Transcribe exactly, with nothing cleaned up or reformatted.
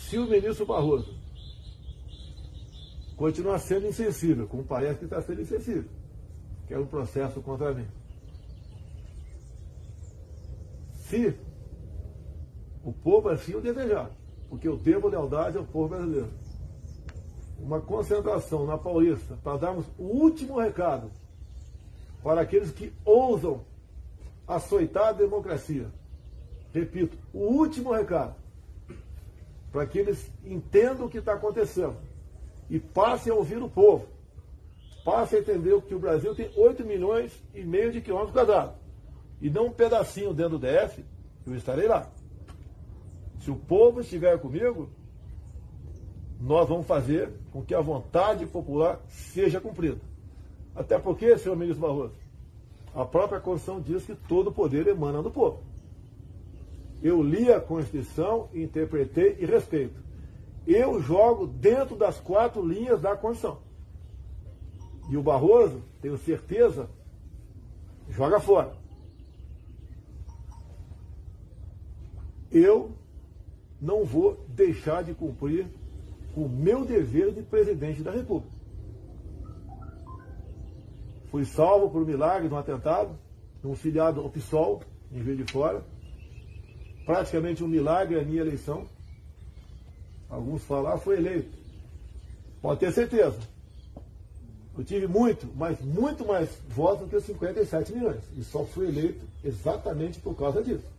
se o ministro Barroso continuar sendo insensível, como parece que está sendo insensível, que é um processo contra mim, se o povo assim o desejar, porque eu devo lealdade ao povo brasileiro, uma concentração na Paulista para darmos o último recado para aqueles que ousam açoitar a democracia. Repito, o último recado para que eles entendam o que está acontecendo e passem a ouvir o povo, passem a entender que o Brasil tem oito milhões e meio de quilômetros quadrados e não um pedacinho dentro do D F. Eu estarei lá. Se o povo estiver comigo, nós vamos fazer com que a vontade popular seja cumprida. Até porque, senhor ministro Barroso, a própria Constituição diz que todo poder emana do povo. Eu li a Constituição, interpretei e respeito. Eu jogo dentro das quatro linhas da Constituição. E o Barroso, tenho certeza, joga fora. Eu não vou deixar de cumprir o meu dever de presidente da República. Fui salvo por um milagre de um atentado, de um filiado ao PSOL, em Juiz de Fora. Praticamente um milagre a minha eleição. Alguns falam, ah, foi eleito. Pode ter certeza. Eu tive muito, mas muito mais votos do que os cinquenta e sete milhões. E só fui eleito exatamente por causa disso.